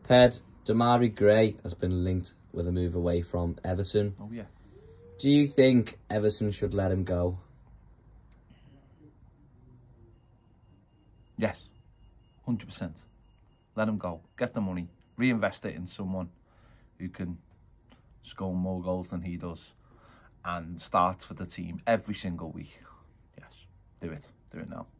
Ped, Demarai Gray has been linked with a move away from Everton. Oh, yeah. Do you think Everton should let him go? Yes, 100%. Let him go. Get the money. Reinvest it in someone who can score more goals than he does and start for the team every single week. Yes, do it. Do it now.